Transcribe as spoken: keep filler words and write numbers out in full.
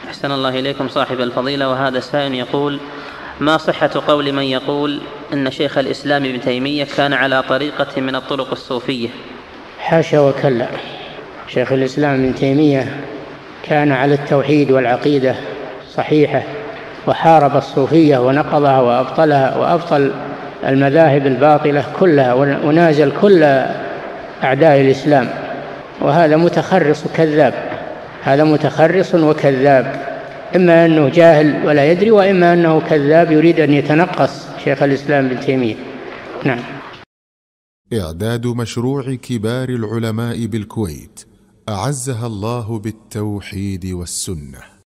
أحسن الله إليكم صاحب الفضيلة. وهذا سائل يقول: ما صحة قول من يقول أن شيخ الإسلام ابن تيمية كان على طريقة من الطرق الصوفية؟ حاشا وكلا، شيخ الإسلام ابن تيمية كان على التوحيد والعقيدة صحيحة، وحارب الصوفية ونقضها وأبطلها وأبطل المذاهب الباطلة كلها، ونازل كل أعداء الإسلام. وهذا متخرص كذاب، هذا متخرص وكذاب، إما أنه جاهل ولا يدري، وإما أنه كذاب يريد أن يتنقص شيخ الإسلام ابن تيمية. نعم. إعداد مشروع كبار العلماء بالكويت أعزها الله بالتوحيد والسنة.